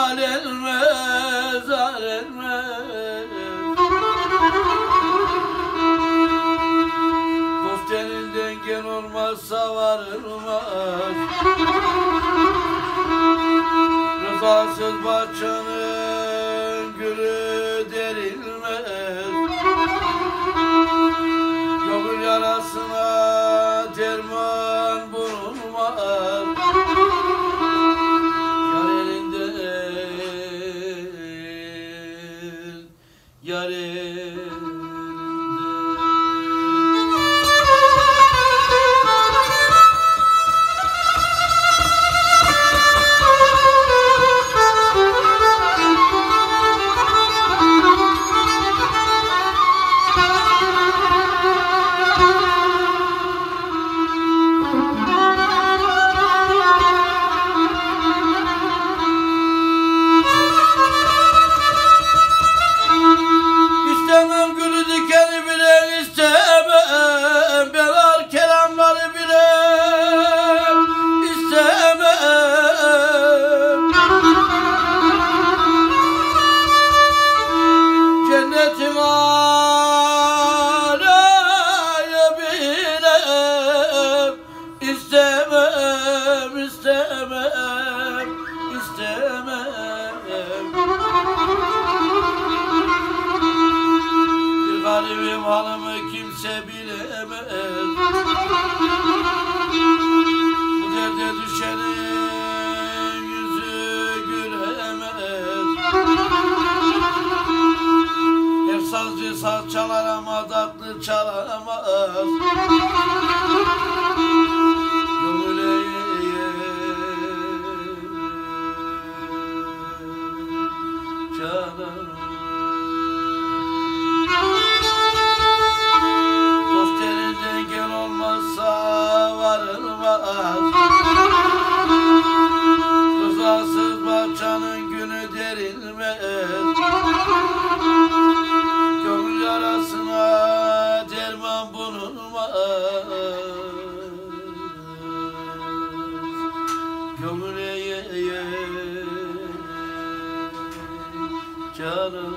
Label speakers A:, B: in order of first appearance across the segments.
A: Zal elmez, zal elmez. Dost elinden gel olmazsa varılmaz. Rızasız bahçenin gülü derilmez. Gönül yarasına derman bulunmaz. Yar elinden, yar elinden. İstemem gülü dikeni bile istemem, belar kelamları bile istemem. Cennetin alaya bile istemem, istemem, istemem. Garibim halımı kimse bilemez. Bu derde düşenin yüzü gülemez. Her sazcı saz çalar ama tatlı çalamaz. Gönüle canım. Rızasız bahçenin günü derilmez. Gönül yarasına derman bulunmaz. Gönüle canım.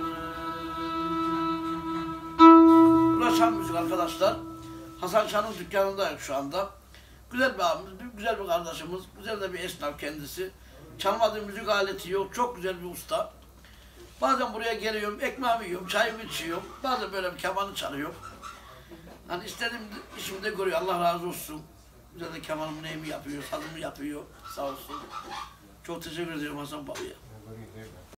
A: Ulaşan müzik arkadaşlar. Hasan Şan'ın dükkanındayım şu anda. Güzel bir abimiz, güzel bir kardeşimiz, güzel de bir esnaf kendisi. Çalmadığı müzik aleti yok, çok güzel bir usta. Bazen buraya geliyorum, ekmeğimi yiyorum, çayımı içiyorum. Bazen böyle bir kemanı çalıyor. Hani istediğim işimde görüyor, Allah razı olsun. Güzel de kemanımı neyimi yapıyor, sazımı yapıyor, sağ olsun. Çok teşekkür ediyorum Hasan Baba'ya.